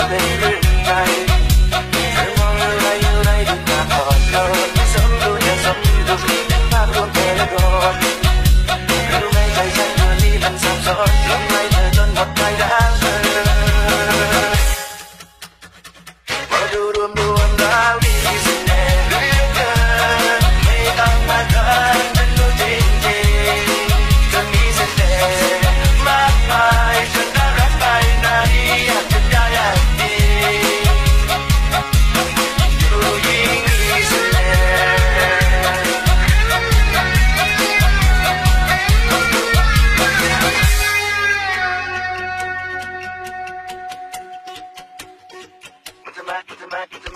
เป็นเรื่องใหญ่เธอมองอะไรอะไรดูตาอ่อนโยนสมดูอย่าสมดูเป็นภาพรวมเธอและก่อนรู้ไหมใจฉันเธอนี้มันซับซ้อนลงไหลเธอจนหมดใจรักเธอมาดูรวมแล้วดีสิแน่เหลือเกินไม่ต้องมาเกินฉันรู้จริงๆจะมีเสน่ห์มากมายฉันน่ารักไปไหนอยากจะได้อย่างนี้ผู้หญิงมีเสน่ห์มันจะมา